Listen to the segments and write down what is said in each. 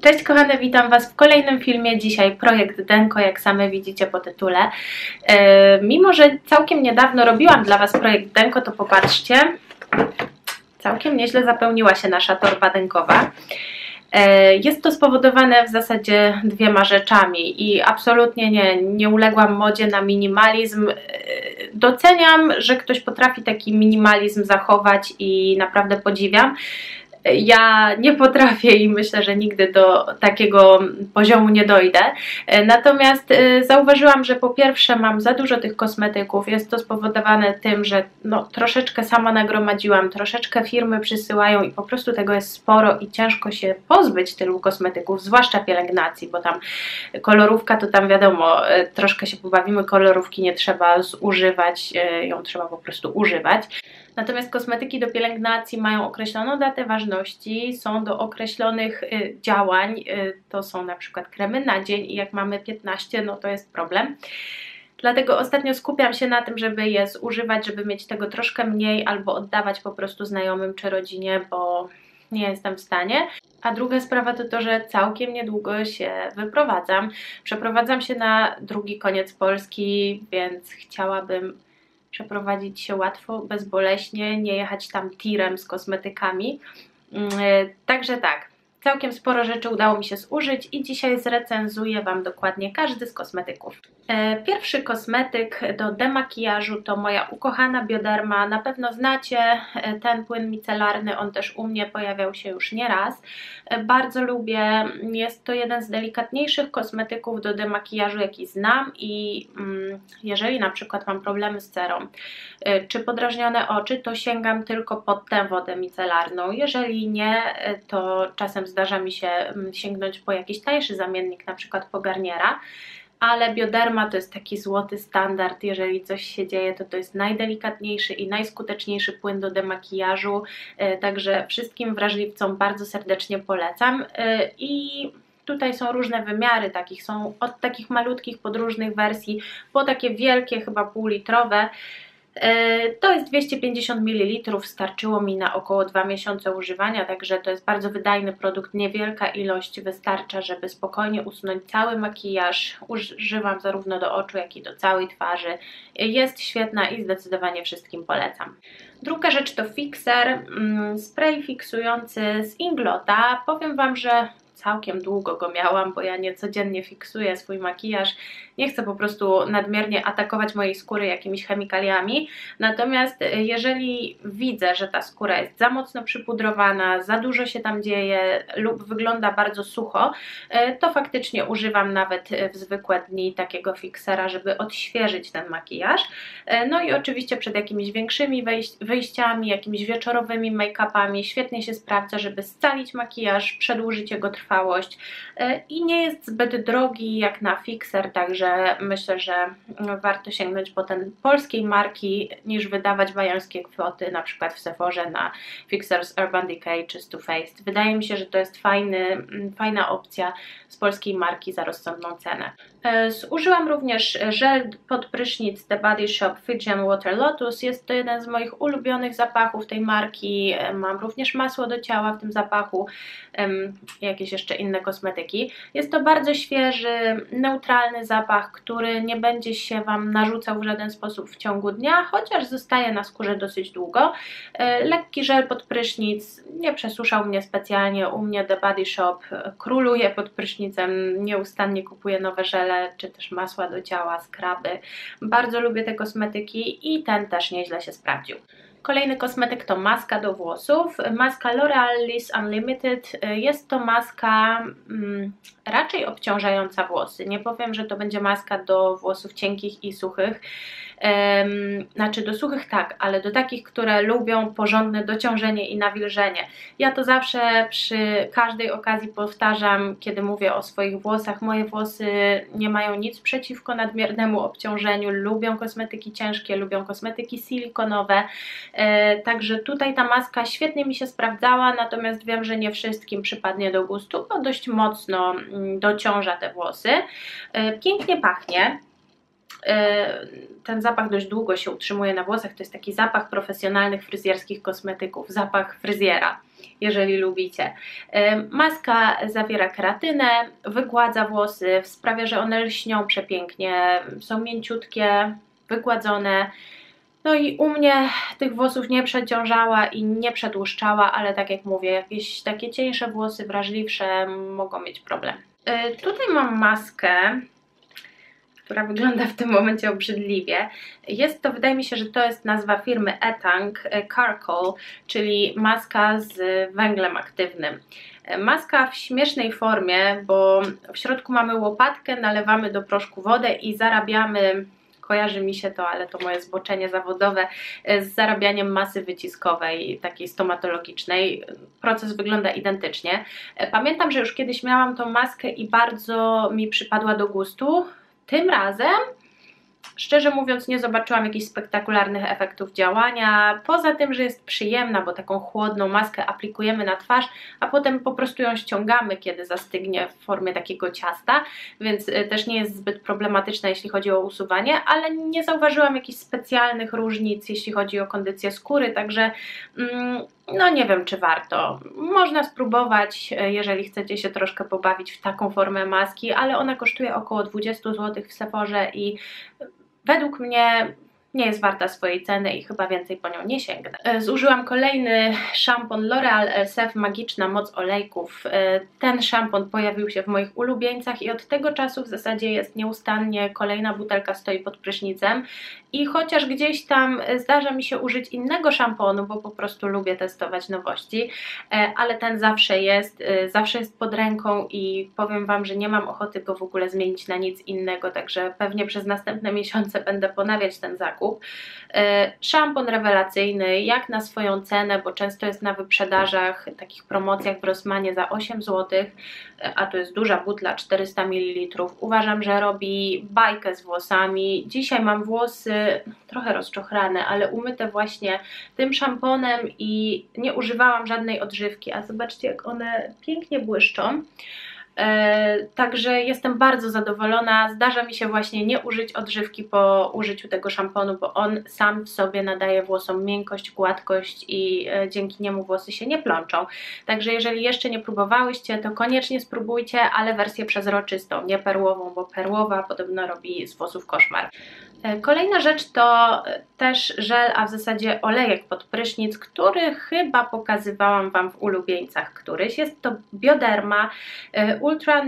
Cześć kochane, witam Was w kolejnym filmie. Dzisiaj projekt Denko, jak same widzicie po tytule. Mimo że całkiem niedawno robiłam dla Was projekt Denko, to popatrzcie, całkiem nieźle zapełniła się nasza torba denkowa. Jest to spowodowane w zasadzie dwiema rzeczami i absolutnie nie uległam modzie na minimalizm. Doceniam, że ktoś potrafi taki minimalizm zachować i naprawdę podziwiam. Ja nie potrafię i myślę, że nigdy do takiego poziomu nie dojdę. Natomiast zauważyłam, że po pierwsze mam za dużo tych kosmetyków. Jest to spowodowane tym, że troszeczkę sama nagromadziłam, troszeczkę firmy przysyłają i po prostu tego jest sporo i ciężko się pozbyć tylu kosmetyków, zwłaszcza pielęgnacji, bo tam kolorówka to tam wiadomo, troszkę się pobawimy, kolorówki nie trzeba zużywać, ją trzeba po prostu używać. Natomiast kosmetyki do pielęgnacji mają określoną datę ważności, są do określonych działań, to są na przykład kremy na dzień i jak mamy 15, no to jest problem. Dlatego ostatnio skupiam się na tym, żeby je zużywać, żeby mieć tego troszkę mniej albo oddawać po prostu znajomym czy rodzinie, bo nie jestem w stanie. A druga sprawa to to, że całkiem niedługo się wyprowadzam. Przeprowadzam się na drugi koniec Polski, więc chciałabym przeprowadzić się łatwo, bezboleśnie, nie jechać tam tirem z kosmetykami. Także tak, całkiem sporo rzeczy udało mi się zużyć i dzisiaj zrecenzuję Wam dokładnie każdy z kosmetyków. Pierwszy kosmetyk do demakijażu to moja ukochana Bioderma. Na pewno znacie ten płyn micelarny, on też u mnie pojawiał się już nieraz. Bardzo lubię, jest to jeden z delikatniejszych kosmetyków do demakijażu, jaki znam i jeżeli na przykład mam problemy z cerą czy podrażnione oczy, to sięgam tylko pod tę wodę micelarną. Jeżeli nie, to czasem zdarza mi się sięgnąć po jakiś tańszy zamiennik, na przykład po Garniera. Ale Bioderma to jest taki złoty standard, jeżeli coś się dzieje, to jest najdelikatniejszy i najskuteczniejszy płyn do demakijażu, także wszystkim wrażliwcom bardzo serdecznie polecam. I tutaj są różne wymiary takich, są od takich malutkich podróżnych wersji po takie wielkie, chyba półlitrowe. To jest 250 ml, starczyło mi na około 2 miesiące używania, także to jest bardzo wydajny produkt, niewielka ilość wystarcza, żeby spokojnie usunąć cały makijaż. Używam zarówno do oczu, jak i do całej twarzy. Jest świetna i zdecydowanie wszystkim polecam. Druga rzecz to fixer, spray fiksujący z Inglota. Powiem Wam, że całkiem długo go miałam, bo ja nie codziennie fiksuję swój makijaż. Nie chcę po prostu nadmiernie atakować mojej skóry jakimiś chemikaliami. Natomiast jeżeli widzę, że ta skóra jest za mocno przypudrowana, za dużo się tam dzieje lub wygląda bardzo sucho, to faktycznie używam nawet w zwykłe dni takiego fiksera, żeby odświeżyć ten makijaż. No i oczywiście przed jakimiś większymi wyjściami, jakimiś wieczorowymi make-upami świetnie się sprawdza, żeby scalić makijaż, przedłużyć jego trwałość i nie jest zbyt drogi jak na fixer, także myślę, że warto sięgnąć po ten polskiej marki niż wydawać bajańskie kwoty na przykład w Sephorze na fixer z Urban Decay czy z Too Faced. Wydaje mi się, że to jest fajna opcja z polskiej marki za rozsądną cenę. Zużyłam również żel pod prysznic The Body Shop Fijian Water Lotus. Jest to jeden z moich ulubionych zapachów tej marki. Mam również masło do ciała w tym zapachu, jakieś jeszcze inne kosmetyki. Jest to bardzo świeży, neutralny zapach, który nie będzie się Wam narzucał w żaden sposób w ciągu dnia, chociaż zostaje na skórze dosyć długo. Lekki żel pod prysznic, nie przesuszał mnie specjalnie. U mnie The Body Shop króluje pod prysznicem, nieustannie kupuję nowe żele, czy też masła do ciała, skraby. Bardzo lubię te kosmetyki i ten też nieźle się sprawdził. Kolejny kosmetyk to maska do włosów. Maska L'Oreal Liss Unlimited. Jest to maska raczej obciążająca włosy. Nie powiem, że to będzie maska do włosów cienkich i suchych. Znaczy do suchych tak, ale do takich, które lubią porządne dociążenie i nawilżenie. Ja to zawsze przy każdej okazji powtarzam, kiedy mówię o swoich włosach. Moje włosy nie mają nic przeciwko nadmiernemu obciążeniu, lubią kosmetyki ciężkie, lubią kosmetyki silikonowe. Także tutaj ta maska świetnie mi się sprawdzała, natomiast wiem, że nie wszystkim przypadnie do gustu, bo dość mocno dociąża te włosy. Pięknie pachnie. ten zapach dość długo się utrzymuje na włosach. To jest taki zapach profesjonalnych fryzjerskich kosmetyków, zapach fryzjera, jeżeli lubicie. Maska zawiera keratynę, wygładza włosy, sprawia, że one lśnią przepięknie, są mięciutkie, wygładzone. No i u mnie tych włosów nie przeciążała i nie przedłuszczała, ale tak jak mówię, jakieś takie cieńsze włosy, wrażliwsze mogą mieć problem. Tutaj mam maskę, która wygląda w tym momencie obrzydliwie. Jest to, wydaje mi się, że to jest nazwa firmy Etang Charcoal, czyli maska z węglem aktywnym. Maska w śmiesznej formie, bo w środku mamy łopatkę, nalewamy do proszku wodę i zarabiamy, kojarzy mi się to, ale to moje zboczenie zawodowe, z zarabianiem masy wyciskowej, takiej stomatologicznej. Proces wygląda identycznie. Pamiętam, że już kiedyś miałam tą maskę i bardzo mi przypadła do gustu. Tym razem, szczerze mówiąc, nie zobaczyłam jakichś spektakularnych efektów działania, poza tym, że jest przyjemna, bo taką chłodną maskę aplikujemy na twarz, a potem po prostu ją ściągamy, kiedy zastygnie w formie takiego ciasta, więc też nie jest zbyt problematyczna, jeśli chodzi o usuwanie, ale nie zauważyłam jakichś specjalnych różnic, jeśli chodzi o kondycję skóry, także no nie wiem, czy warto. Można spróbować, jeżeli chcecie się troszkę pobawić w taką formę maski, ale ona kosztuje około 20 zł w Sephorze i według mnie nie jest warta swojej ceny i chyba więcej po nią nie sięgnę. Zużyłam kolejny szampon L'Oréal Elseve Magiczna Moc Olejków. Ten szampon pojawił się w moich ulubieńcach i od tego czasu w zasadzie jest nieustannie, kolejna butelka stoi pod prysznicem i chociaż gdzieś tam zdarza mi się użyć innego szamponu, bo po prostu lubię testować nowości, ale ten zawsze jest pod ręką i powiem Wam, że nie mam ochoty go w ogóle zmienić na nic innego, także pewnie przez następne miesiące będę ponawiać ten zakup. Szampon rewelacyjny, jak na swoją cenę, bo często jest na wyprzedażach, takich promocjach w Rossmanie za 8 zł, a to jest duża butla, 400 ml. Uważam, że robi bajkę z włosami. Dzisiaj mam włosy trochę rozczochrane, ale umyte właśnie tym szamponem i nie używałam żadnej odżywki, a zobaczcie, jak one pięknie błyszczą. Także jestem bardzo zadowolona. Zdarza mi się właśnie nie użyć odżywki po użyciu tego szamponu, bo on sam w sobie nadaje włosom miękkość, gładkość i dzięki niemu włosy się nie plączą. Także jeżeli jeszcze nie próbowałyście, to koniecznie spróbujcie, ale wersję przezroczystą, nie perłową, bo perłowa podobno robi z włosów koszmar. Kolejna rzecz to też żel, a w zasadzie olejek pod prysznic, który chyba pokazywałam Wam w ulubieńcach któryś. Jest to Bioderma Ultra...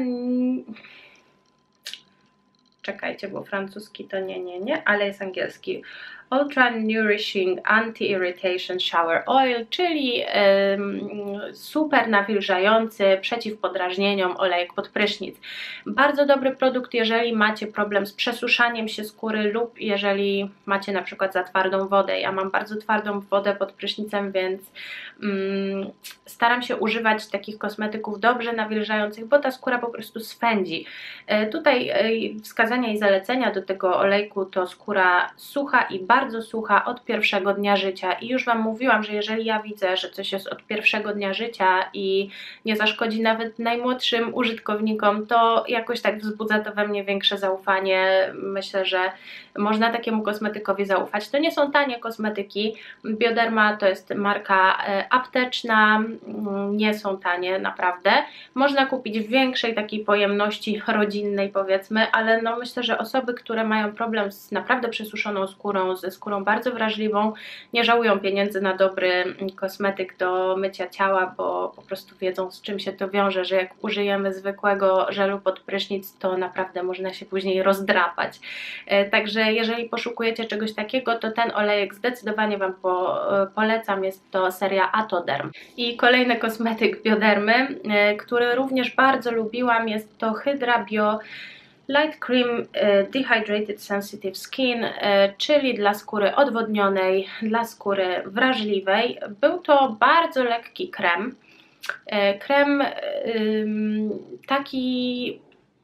Czekajcie, bo francuski to nie, ale jest angielski. Ultra Nourishing Anti-Irritation Shower Oil, czyli super nawilżający, przeciw podrażnieniom olejek pod prysznic. Bardzo dobry produkt, jeżeli macie problem z przesuszaniem się skóry lub jeżeli macie na przykład za twardą wodę. Ja mam bardzo twardą wodę pod prysznicem, więc staram się używać takich kosmetyków dobrze nawilżających, bo ta skóra po prostu swędzi. Tutaj wskazania i zalecenia do tego olejku to skóra sucha i bardzo sucha od pierwszego dnia życia i już Wam mówiłam, że jeżeli ja widzę, że coś jest od pierwszego dnia życia i nie zaszkodzi nawet najmłodszym użytkownikom, to jakoś tak wzbudza to we mnie większe zaufanie. Myślę, że można takiemu kosmetykowi zaufać. To nie są tanie kosmetyki. Bioderma to jest marka apteczna, nie są tanie naprawdę. Można kupić w większej takiej pojemności rodzinnej, powiedzmy, ale no myślę, że osoby, które mają problem z naprawdę przesuszoną skórą, ze skórą bardzo wrażliwą, nie żałują pieniędzy na dobry kosmetyk do mycia ciała, bo po prostu wiedzą, z czym się to wiąże, że jak użyjemy zwykłego żelu pod prysznic, to naprawdę można się później rozdrapać. Także jeżeli poszukujecie czegoś takiego, to ten olejek zdecydowanie Wam polecam. Jest to seria Atoderm. I kolejny kosmetyk Biodermy, który również bardzo lubiłam, jest to Hydra Bio Light Cream Dehydrated Sensitive Skin, czyli dla skóry odwodnionej, dla skóry wrażliwej. Był to bardzo lekki krem. Krem taki,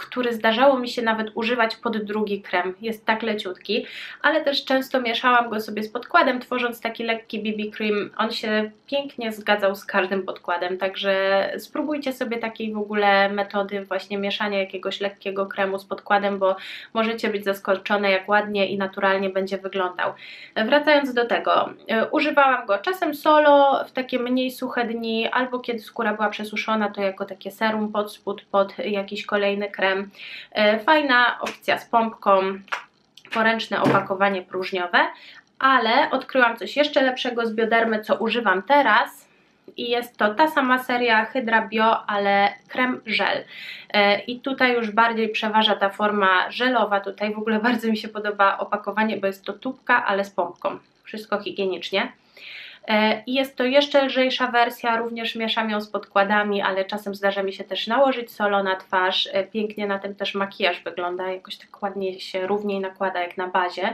który zdarzało mi się nawet używać pod drugi krem. Jest tak leciutki, ale też często mieszałam go sobie z podkładem, tworząc taki lekki BB cream. On się pięknie zgadzał z każdym podkładem, także spróbujcie sobie takiej w ogóle metody właśnie mieszania jakiegoś lekkiego kremu z podkładem, bo możecie być zaskoczone, jak ładnie i naturalnie będzie wyglądał. Wracając do tego, używałam go czasem solo w takie mniej suche dni, albo kiedy skóra była przesuszona, to jako takie serum pod spód, pod jakiś kolejny krem. Fajna opcja z pompką, poręczne opakowanie próżniowe, ale odkryłam coś jeszcze lepszego z Biodermy, co używam teraz. I jest to ta sama seria Hydra Bio, ale krem żel. I tutaj już bardziej przeważa ta forma żelowa. Tutaj w ogóle bardzo mi się podoba opakowanie, bo jest to tubka, ale z pompką. Wszystko higienicznie. I jest to jeszcze lżejsza wersja, również mieszam ją z podkładami, ale czasem zdarza mi się też nałożyć solo na twarz. Pięknie na tym też makijaż wygląda, jakoś tak ładnie się równiej nakłada jak na bazie.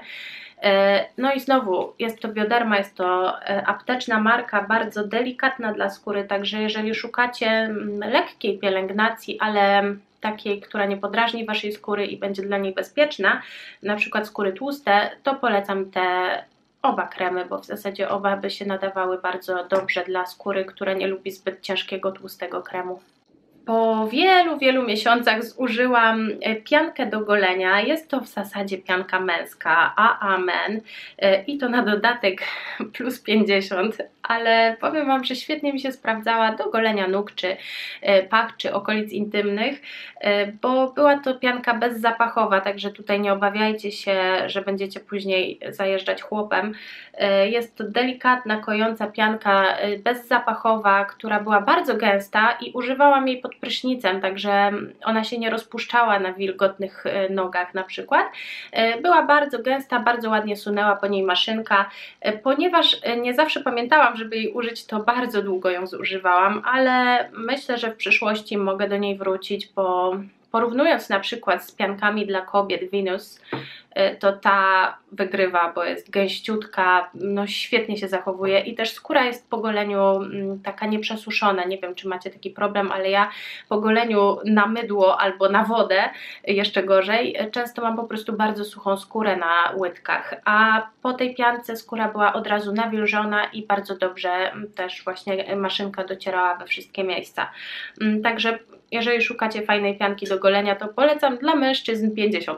No i znowu jest to Bioderma, jest to apteczna marka, bardzo delikatna dla skóry, także jeżeli szukacie lekkiej pielęgnacji, ale takiej, która nie podrażni waszej skóry i będzie dla niej bezpieczna, na przykład skóry tłuste, to polecam te oba kremy, bo w zasadzie oba by się nadawały bardzo dobrze dla skóry, która nie lubi zbyt ciężkiego, tłustego kremu. Po wielu miesiącach zużyłam piankę do golenia. Jest to w zasadzie pianka męska, AA Men i to na dodatek plus 50, ale powiem wam, że świetnie mi się sprawdzała do golenia nóg, czy pach, czy okolic intymnych, bo była to pianka bezzapachowa, także tutaj nie obawiajcie się, że będziecie później zajeżdżać chłopem. Jest to delikatna, kojąca pianka bezzapachowa, która była bardzo gęsta i używałam jej pod prysznicem, także ona się nie rozpuszczała na wilgotnych nogach na przykład. Była bardzo gęsta, bardzo ładnie sunęła po niej maszynka. Ponieważ nie zawsze pamiętałam, żeby jej użyć, to bardzo długo ją zużywałam, ale myślę, że w przyszłości mogę do niej wrócić, bo porównując na przykład z piankami dla kobiet Venus, to ta wygrywa, bo jest gęściutka, no świetnie się zachowuje i też skóra jest po goleniu taka nieprzesuszona. Nie wiem, czy macie taki problem, ale ja po goleniu na mydło albo na wodę, jeszcze gorzej, często mam po prostu bardzo suchą skórę na łydkach, a po tej piance skóra była od razu nawilżona i bardzo dobrze też właśnie maszynka docierała we wszystkie miejsca. Także jeżeli szukacie fajnej pianki do golenia, to polecam dla mężczyzn 50+.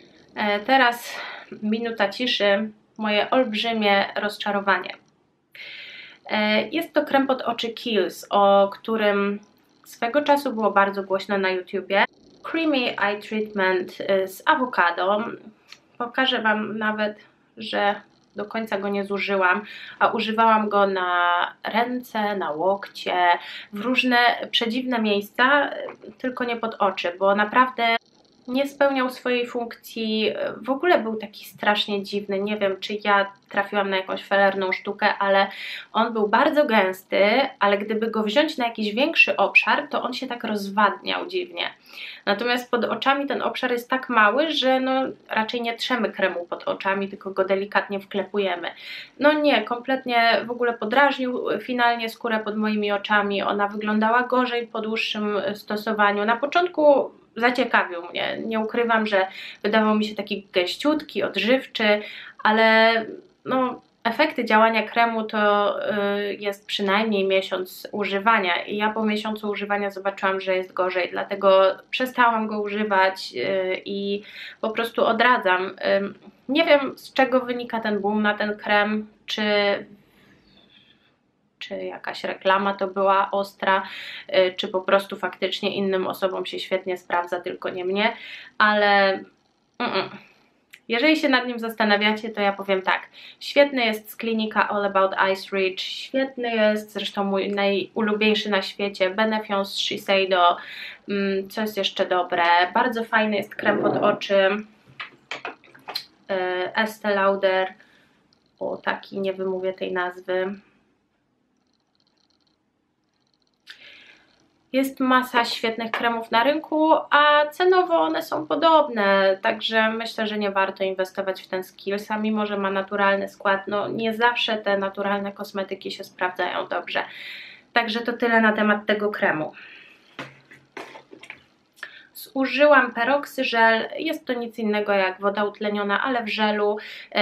Teraz minuta ciszy, moje olbrzymie rozczarowanie. Jest to krem pod oczy Kiehl's, o którym swego czasu było bardzo głośno na YouTubie. Creamy Eye Treatment z awokado. Pokażę wam nawet, że do końca go nie zużyłam, a używałam go na ręce, na łokcie, w różne przedziwne miejsca, tylko nie pod oczy, bo naprawdę nie spełniał swojej funkcji, w ogóle był taki strasznie dziwny, nie wiem, czy ja trafiłam na jakąś felerną sztukę, ale on był bardzo gęsty, ale gdyby go wziąć na jakiś większy obszar, to on się tak rozwadniał dziwnie. Natomiast pod oczami ten obszar jest tak mały, że no raczej nie trzemy kremu pod oczami, tylko go delikatnie wklepujemy. No nie, kompletnie w ogóle podrażnił finalnie skórę pod moimi oczami, ona wyglądała gorzej po dłuższym stosowaniu. Na początku zaciekawił mnie, nie ukrywam, że wydawał mi się taki gęściutki, odżywczy, ale no, efekty działania kremu to jest przynajmniej miesiąc używania i ja po miesiącu używania zobaczyłam, że jest gorzej, dlatego przestałam go używać i po prostu odradzam. Nie wiem, z czego wynika ten boom na ten krem, czy jakaś reklama to była ostra, czy po prostu faktycznie innym osobom się świetnie sprawdza, tylko nie mnie, ale jeżeli się nad nim zastanawiacie, to ja powiem tak, świetny jest z klinika All About Ice Reach, świetny jest, zresztą mój najulubieńszy na świecie, Benefiance z Shiseido, co jest jeszcze dobre, bardzo fajny jest krem pod oczy Estée Lauder, o taki, nie wymówię tej nazwy. Jest masa świetnych kremów na rynku, a cenowo one są podobne, także myślę, że nie warto inwestować w ten z Kiehl's, mimo że ma naturalny skład. No nie zawsze te naturalne kosmetyki się sprawdzają dobrze. Także to tyle na temat tego kremu. zużyłam peroksyżel, jest to nic innego jak woda utleniona, ale w żelu.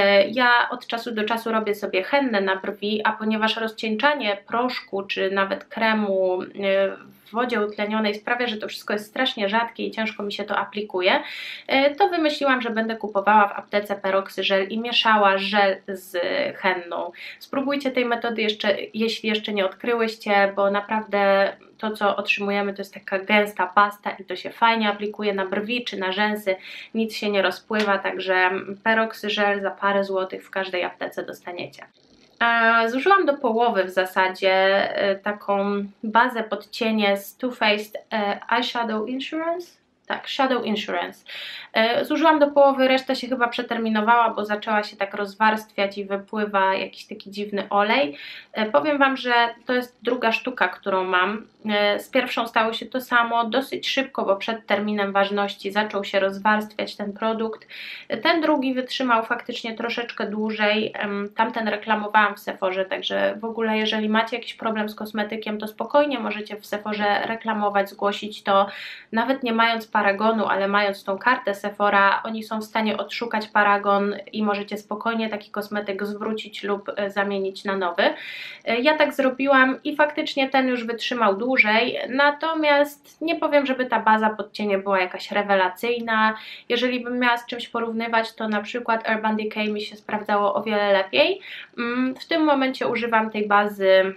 Ja od czasu do czasu robię sobie hennę na brwi, a ponieważ rozcieńczanie proszku czy nawet kremu w wodzie utlenionej sprawia, że to wszystko jest strasznie rzadkie i ciężko mi się to aplikuje, to wymyśliłam, że będę kupowała w aptece peroksyżel i mieszała żel z henną. Spróbujcie tej metody jeśli jeszcze nie odkryłyście, bo naprawdę to, co otrzymujemy, to jest taka gęsta pasta i to się fajnie aplikuje na brwi czy na rzęsy, nic się nie rozpływa, także peroksyżel za parę złotych w każdej aptece dostaniecie. Zużyłam do połowy w zasadzie taką bazę pod cienie z Too Faced Eyeshadow Insurance. Tak, Shadow Insurance. Zużyłam do połowy, reszta się chyba przeterminowała, bo zaczęła się tak rozwarstwiać i wypływa jakiś taki dziwny olej. Powiem Wam, że to jest druga sztuka, którą mam. Z pierwszą stało się to samo, dosyć szybko, bo przed terminem ważności zaczął się rozwarstwiać ten produkt. Ten drugi wytrzymał faktycznie troszeczkę dłużej. Tamten reklamowałam w Sephorze, także w ogóle jeżeli macie jakiś problem z kosmetykiem, to spokojnie możecie w Sephorze reklamować, zgłosić to, nawet nie mając paragonu, ale mając tą kartę Sephora, oni są w stanie odszukać paragon i możecie spokojnie taki kosmetyk zwrócić lub zamienić na nowy. Ja tak zrobiłam i faktycznie ten już wytrzymał dłużej, natomiast nie powiem, żeby ta baza pod cienie była jakaś rewelacyjna. Jeżeli bym miała z czymś porównywać, to na przykład Urban Decay mi się sprawdzało o wiele lepiej. W tym momencie używam tej bazy,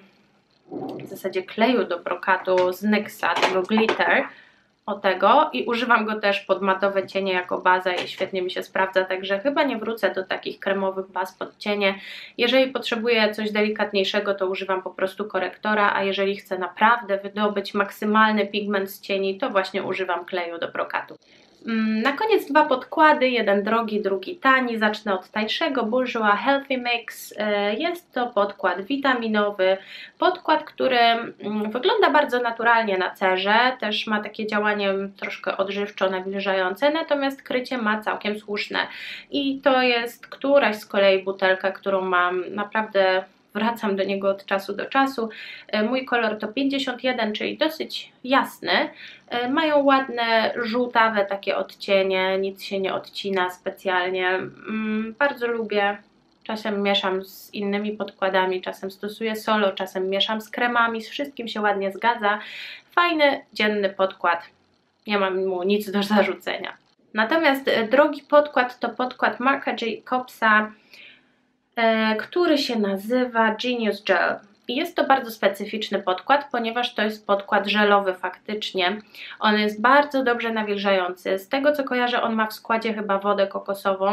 w zasadzie kleju do brokatu z NYXa, tego Glitter, tego i używam go też pod matowe cienie jako baza i świetnie mi się sprawdza, także chyba nie wrócę do takich kremowych baz pod cienie. Jeżeli potrzebuję coś delikatniejszego, to używam po prostu korektora, a jeżeli chcę naprawdę wydobyć maksymalny pigment z cieni, to właśnie używam kleju do brokatu. Na koniec dwa podkłady, jeden drogi, drugi tani. Zacznę od tańszego, Bourjois Healthy Mix. Jest to podkład witaminowy, podkład, który wygląda bardzo naturalnie na cerze, też ma takie działanie troszkę odżywczo nawilżające, natomiast krycie ma całkiem słuszne i to jest któraś z kolei butelka, którą mam, naprawdę wracam do niego od czasu do czasu. Mój kolor to 51, czyli dosyć jasny. Mają ładne, żółtawe takie odcienie, nic się nie odcina specjalnie. Bardzo lubię. Czasem mieszam z innymi podkładami, czasem stosuję solo, czasem mieszam z kremami, z wszystkim się ładnie zgadza. Fajny, dzienny podkład. Nie mam mu nic do zarzucenia. Natomiast drogi podkład to podkład Marca Jacobsa, który się nazywa Genius Gel. I jest to bardzo specyficzny podkład, ponieważ to jest podkład żelowy faktycznie. On jest bardzo dobrze nawilżający. Z tego co kojarzę, on ma w składzie chyba wodę kokosową,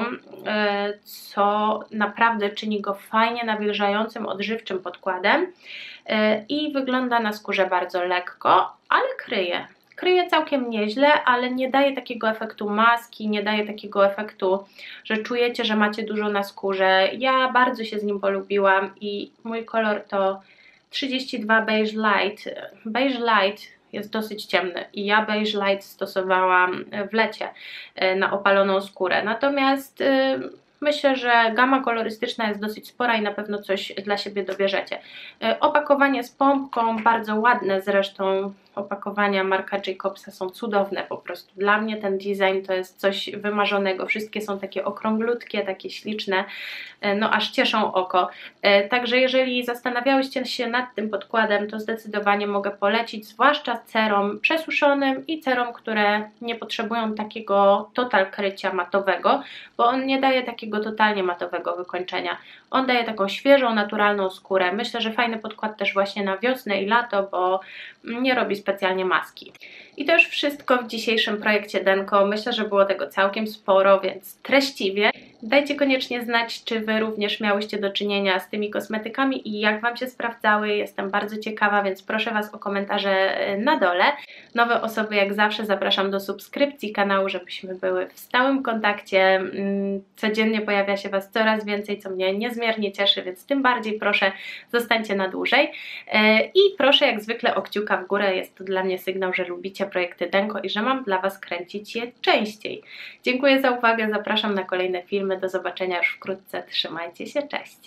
co naprawdę czyni go fajnie nawilżającym, odżywczym podkładem i wygląda na skórze bardzo lekko, ale kryje. Kryje całkiem nieźle, ale nie daje takiego efektu maski, nie daje takiego efektu, że czujecie, że macie dużo na skórze. Ja bardzo się z nim polubiłam i mój kolor to 32 Beige Light. Beige Light jest dosyć ciemny i ja Beige Light stosowałam w lecie na opaloną skórę. Natomiast myślę, że gama kolorystyczna jest dosyć spora i na pewno coś dla siebie dobierzecie. Opakowanie z pompką, bardzo ładne zresztą. Opakowania Marca Jacobsa są cudowne po prostu. Dla mnie ten design to jest coś wymarzonego. Wszystkie są takie okrąglutkie, takie śliczne, no aż cieszą oko. Także jeżeli zastanawiałyście się nad tym podkładem, to zdecydowanie mogę polecić, zwłaszcza cerom przesuszonym i cerom, które nie potrzebują takiego total krycia matowego, bo on nie daje takiego totalnie matowego wykończenia. On daje taką świeżą, naturalną skórę. Myślę, że fajny podkład też właśnie na wiosnę i lato, bo nie robi specjalnie maski. I to już wszystko w dzisiejszym projekcie Denko. Myślę, że było tego całkiem sporo, więc treściwie. Dajcie koniecznie znać, czy Wy również miałyście do czynienia z tymi kosmetykami i jak Wam się sprawdzały. Jestem bardzo ciekawa, więc proszę Was o komentarze na dole. Nowe osoby jak zawsze zapraszam do subskrypcji kanału, żebyśmy były w stałym kontakcie. Codziennie pojawia się Was coraz więcej, co mnie niezmiernie cieszy, więc tym bardziej proszę zostańcie na dłużej. I proszę jak zwykle o kciuka w górę, jest to dla mnie sygnał, że lubicie projekty Denko i że mam dla Was kręcić je częściej. Dziękuję za uwagę, zapraszam na kolejne filmy, do zobaczenia już wkrótce, trzymajcie się, cześć!